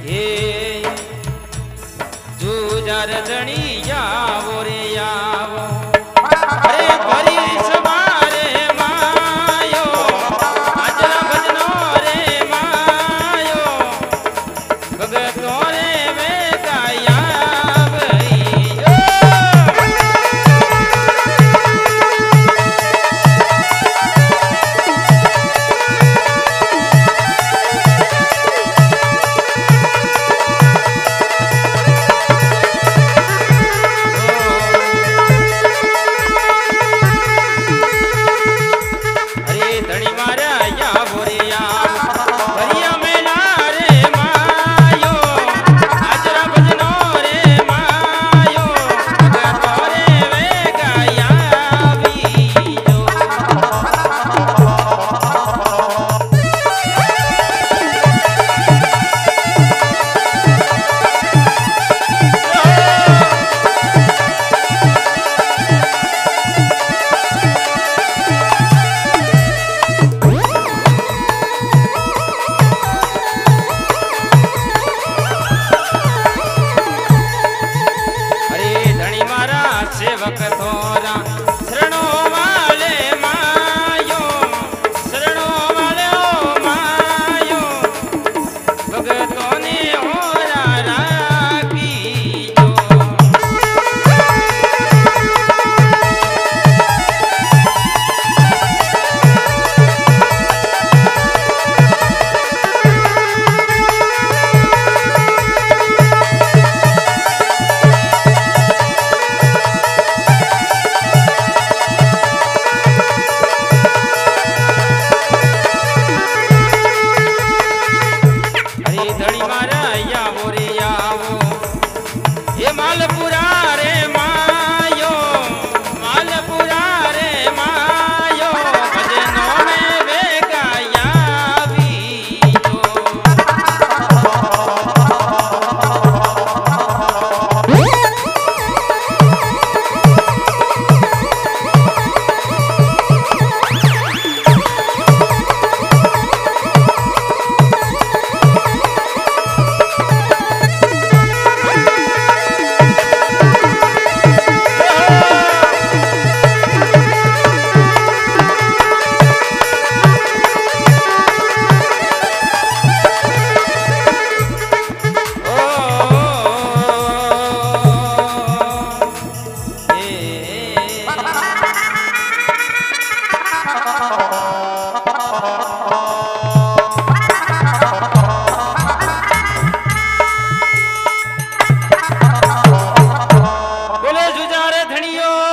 जूझर धनी आवो रे आवो अरे परिस मारे मायो आजरा भजनो रे मायो भगतो रे वे गाया सेवक थोरा शरणो वाले मायो शरणो वाले ओ मायो भगतों ने होरा राखी जो धड़ी मारा यावो रे यावो ये मालपुरा रे मायो मालपुरा रे मायो भजनों में वे गाया भी जो बोले जुझारे धनियो